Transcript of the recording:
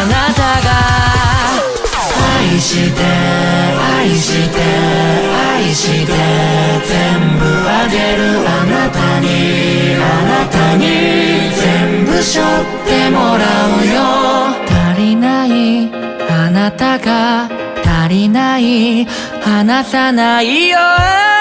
なたが愛して愛して愛して全部あげるあなたにあなたに全部背負ってもらうよ足りないあなたが足りない離さないよ